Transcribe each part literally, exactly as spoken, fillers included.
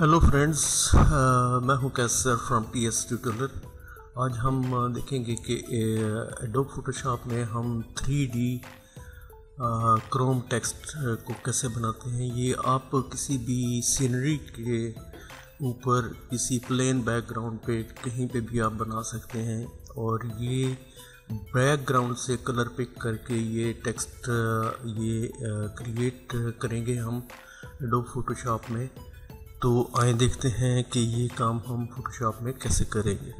Hello friends, मैं हूं Kaiser from P S tutorial. आज हम uh, देखेंगे कि एडोब फोटोशॉप में हम थ्री डी क्रोम टेक्स्ट को कैसे बनाते हैं। ये आप किसी भी सीनरी के ऊपर किसी प्लेन बैकग्राउंड पे कहीं पे भी आप बना सकते हैं और ये बैकग्राउंड से कलर पिक करके ये टेक्स्ट ये क्रिएट करेंगे हम एडोब फोटोशॉप में। तो आइए देखते हैं कि ये काम हम फोटोशॉप में कैसे करेंगे।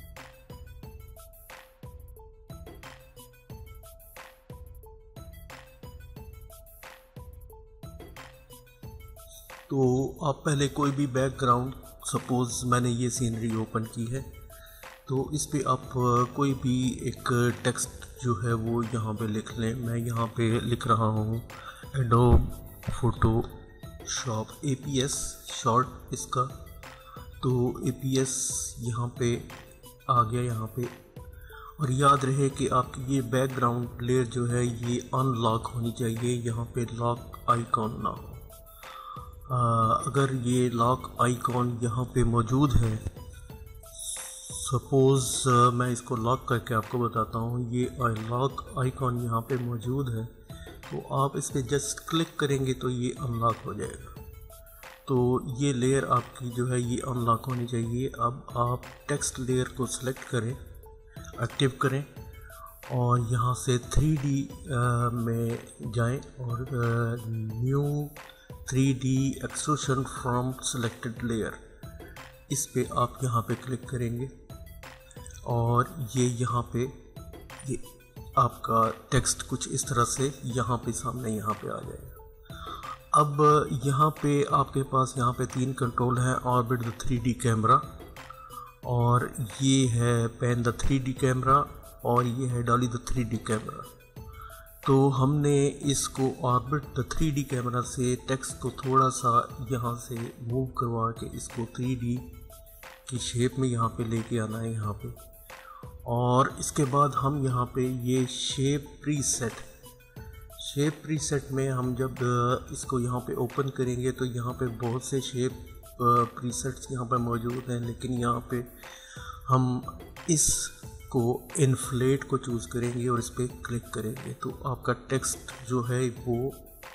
तो आप पहले कोई भी बैकग्राउंड, सपोज मैंने ये सीनरी ओपन की है, तो इस पे आप कोई भी एक टेक्स्ट जो है वो यहाँ पे लिख लें। मैं यहाँ पे लिख रहा हूँ Adobe Photoshop A P S short इसका। तो ए पी एस यहाँ पे आ गया यहाँ पे। और याद रहे कि आपकी ये बैकग्राउंड लेयर जो है ये अनलॉक होनी चाहिए, यहाँ पे लॉक आइकॉन ना हो। आ, अगर ये लॉक आइकॉन यहाँ पे मौजूद है, सपोज़ मैं इसको लॉक करके आपको बताता हूँ, ये लॉक आइकॉन यहाँ पे मौजूद है, तो आप इस पर जस्ट क्लिक करेंगे तो ये अनलॉक हो जाएगा। तो ये लेयर आपकी जो है ये अनलॉक होनी चाहिए। अब आप टेक्स्ट लेयर को सिलेक्ट करें, एक्टिव करें और यहाँ से थ्री डी में जाएं और new three D extrusion from selected layer, इस पे आप यहाँ पे क्लिक करेंगे और ये यहाँ पे ये आपका टेक्स्ट कुछ इस तरह से यहाँ पे सामने यहाँ पे आ जाएगा। अब यहाँ पे आपके पास यहाँ पे तीन कंट्रोल हैं, orbit the three D camera, और ये है pan the three D camera, और ये है dolly the three D camera. तो हमने इसको orbit the three D camera से टेक्स्ट को थोड़ा सा यहाँ से मूव करवा के इसको थ्री डी की शेप में यहाँ पे लेके आना है यहाँ पे। और इसके बाद हम यहाँ पे ये शेप प्रीसेट शेप प्रीसेट में हम जब इसको यहाँ पे ओपन करेंगे तो यहाँ पे बहुत से शेप प्रीसेट्स यहाँ पे मौजूद हैं, लेकिन यहाँ पे हम इसको इन्फ्लेट को चूज़ करेंगे और इस पर क्लिक करेंगे तो आपका टेक्स्ट जो है वो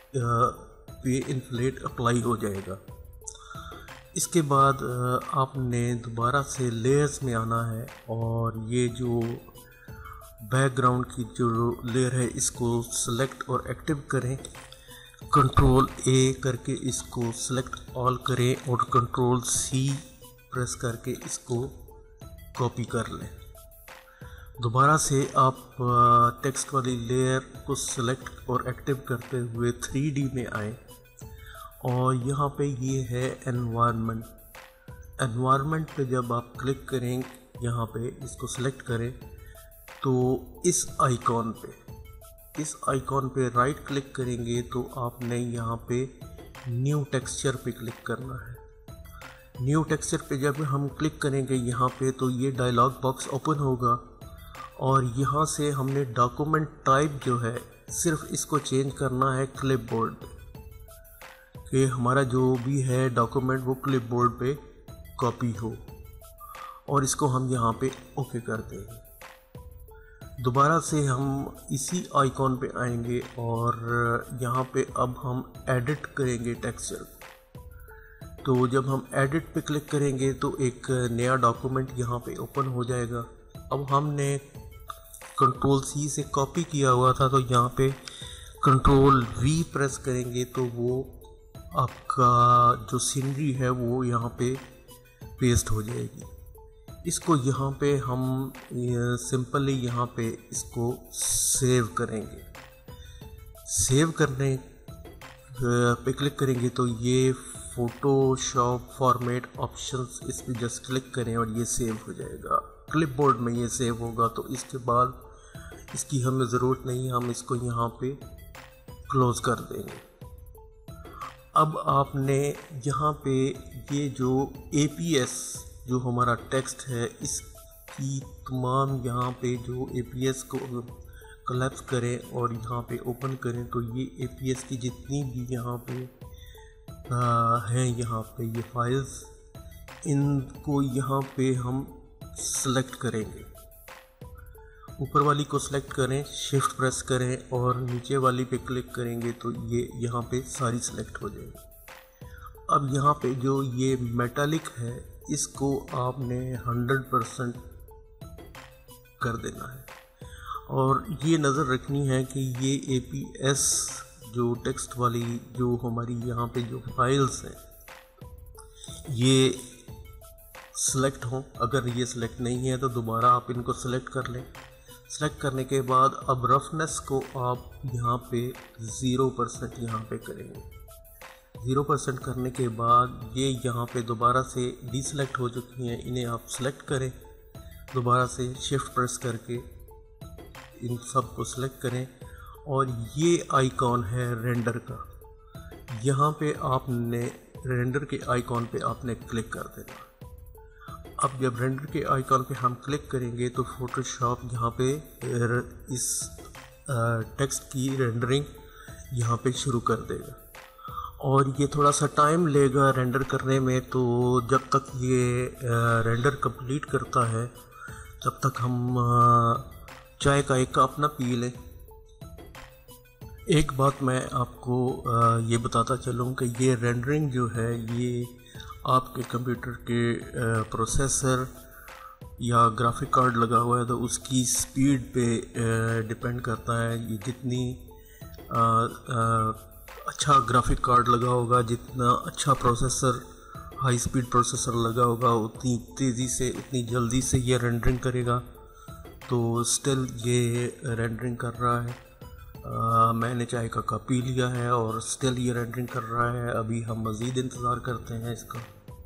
पे इन्फ्लेट अप्लाई हो जाएगा। इसके बाद आपने दोबारा से लेयर्स में आना है और ये जो बैकग्राउंड की जो लेयर है इसको सेलेक्ट और एक्टिव करें। कंट्रोल ए करके इसको सेलेक्ट ऑल करें और कंट्रोल सी प्रेस करके इसको कॉपी कर लें। दोबारा से आप टेक्स्ट वाली लेयर को सेलेक्ट और एक्टिव करते हुए थ्री डी में आए और यहाँ पे ये है एनवायरनमेंट। एनवायरनमेंट पे जब आप क्लिक करें, यहाँ पे इसको सेलेक्ट करें, तो इस आइकॉन पे इस आइकॉन पे राइट क्लिक करेंगे तो आपने यहाँ पे न्यू टेक्सचर पे क्लिक करना है। न्यू टेक्सचर पे जब हम क्लिक करेंगे यहाँ पे तो ये डायलॉग बॉक्स ओपन होगा और यहाँ से हमने डॉक्यूमेंट टाइप जो है सिर्फ इसको चेंज करना है क्लिपबोर्ड पे, कि हमारा जो भी है डॉक्यूमेंट वो क्लिपबोर्ड पे कॉपी हो, और इसको हम यहाँ पे ओके कर देंगे। दोबारा से हम इसी आइकॉन पे आएंगे और यहाँ पे अब हम एडिट करेंगे टेक्सचर। तो जब हम एडिट पे क्लिक करेंगे तो एक नया डॉक्यूमेंट यहाँ पे ओपन हो जाएगा। अब हमने कंट्रोल सी से कॉपी किया हुआ था, तो यहाँ पे कंट्रोल वी प्रेस करेंगे तो वो आपका जो सीनरी है वो यहाँ पे पेस्ट हो जाएगी। इसको यहाँ पे हम सिंपली यहाँ पे इसको सेव करेंगे। सेव करने पे क्लिक करेंगे तो ये फोटोशॉप फॉर्मेट ऑप्शंस, इस पर जस्ट क्लिक करें और ये सेव हो जाएगा। क्लिपबोर्ड में ये सेव होगा, तो इसके बाद इसकी हमें ज़रूरत नहीं, हम इसको यहाँ पे क्लोज़ कर देंगे। अब आपने यहाँ पे ये जो ए पी एस जो हमारा टेक्स्ट है इसकी तमाम यहाँ पे जो ए पी एस को कोलैप्स करें और यहाँ पे ओपन करें तो ये ए पी एस की जितनी भी यहाँ पे हैं यहाँ पे ये फाइल्स, इनको यहाँ पे हम सेलेक्ट करेंगे। ऊपर वाली को सेलेक्ट करें, शिफ्ट प्रेस करें और नीचे वाली पे क्लिक करेंगे तो ये यहाँ पे सारी सेलेक्ट हो जाएगी। अब यहाँ पे जो ये मेटालिक है इसको आपने हंड्रेड परसेंट कर देना है और ये नज़र रखनी है कि ये ए पी एस जो टेक्स्ट वाली जो हमारी यहाँ पे जो फाइल्स हैं ये सिलेक्ट हों। अगर ये सिलेक्ट नहीं है तो दोबारा आप इनको सिलेक्ट कर लें। सिलेक्ट करने के बाद अब रफनेस को आप यहाँ पे ज़ीरो परसेंट यहाँ पे करेंगे। ज़ीरो परसेंट करने के बाद ये यहाँ पे दोबारा से डीसेलेक्ट हो चुकी हैं, इन्हें आप सेलेक्ट करें, दोबारा से शिफ्ट प्रेस करके इन सब को सिलेक्ट करें और ये आइकॉन है रेंडर का। यहाँ पे आपने रेंडर के आइकॉन पे आपने क्लिक कर देना। अब जब रेंडर के आइकॉन पे हम क्लिक करेंगे तो फोटोशॉप यहाँ पे इस टेक्स्ट की रेंडरिंग यहाँ पे शुरू कर देगा और ये थोड़ा सा टाइम लेगा रेंडर करने में। तो जब तक ये रेंडर कंप्लीट करता है तब तक हम चाय का एक कप ना पी लें। एक बात मैं आपको ये बताता चलूँ कि ये रेंडरिंग जो है ये आपके कंप्यूटर के प्रोसेसर या ग्राफिक कार्ड लगा हुआ है तो उसकी स्पीड पे डिपेंड करता है। ये जितनी आ, आ, अच्छा ग्राफिक कार्ड लगा होगा, जितना अच्छा प्रोसेसर हाई स्पीड प्रोसेसर लगा होगा, उतनी तेज़ी से उतनी जल्दी से ये रेंडरिंग करेगा। तो स्टिल ये रेंडरिंग कर रहा है। आ, मैंने चाय का कप पी लिया है और स्टिल ये रेंडरिंग कर रहा है। अभी हम मज़ीद इंतज़ार करते हैं इसका।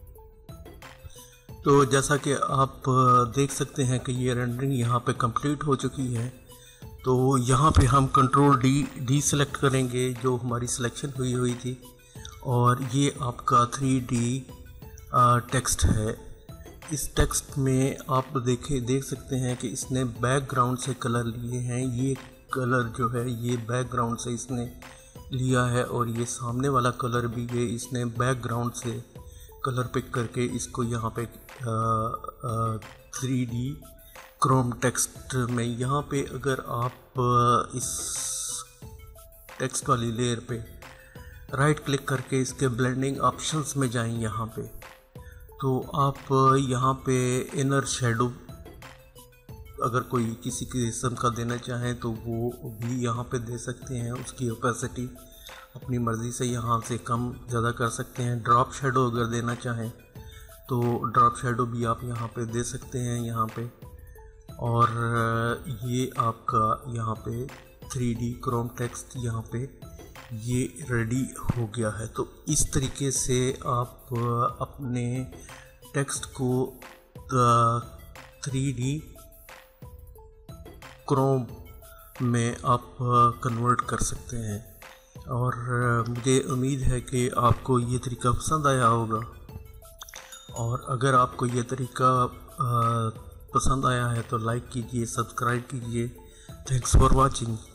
तो जैसा कि आप देख सकते हैं कि ये रेंडरिंग यहाँ पे कंप्लीट हो चुकी है। तो यहाँ पे हम कंट्रोल डी डी सेलेक्ट करेंगे जो हमारी सिलेक्शन हुई हुई थी और ये आपका थ्री डी टेक्स्ट है। इस टेक्स्ट में आप देखे देख सकते हैं कि इसने बैकग्राउंड से कलर लिए हैं। ये कलर जो है ये बैकग्राउंड से इसने लिया है और ये सामने वाला कलर भी ये इसने बैकग्राउंड से कलर पिक करके इसको यहाँ पे थ्री डी क्रोम टेक्स्ट में यहाँ पे अगर आप इस टेक्स्ट वाली लेयर पे राइट क्लिक करके इसके ब्लेंडिंग ऑप्शंस में जाएं यहाँ पे तो आप यहाँ पे इनर शेडो अगर कोई किसी किस्म का देना चाहें तो वो भी यहाँ पे दे सकते हैं। उसकी ओपेसिटी अपनी मर्ज़ी से यहाँ से कम ज़्यादा कर सकते हैं। ड्रॉप शेडो अगर देना चाहें तो ड्रॉप शेडो भी आप यहाँ पे दे सकते हैं यहाँ पे। और ये आपका यहाँ पे थ्री डी क्रोम टेक्स्ट यहाँ पे ये रेडी हो गया है। तो इस तरीके से आप अपने टेक्स्ट को थ्री डी क्रोम में आप कन्वर्ट कर सकते हैं। और मुझे उम्मीद है कि आपको ये तरीका पसंद आया होगा और अगर आपको ये तरीका पसंद आया है तो लाइक कीजिए, सब्सक्राइब कीजिए। Thanks for watching.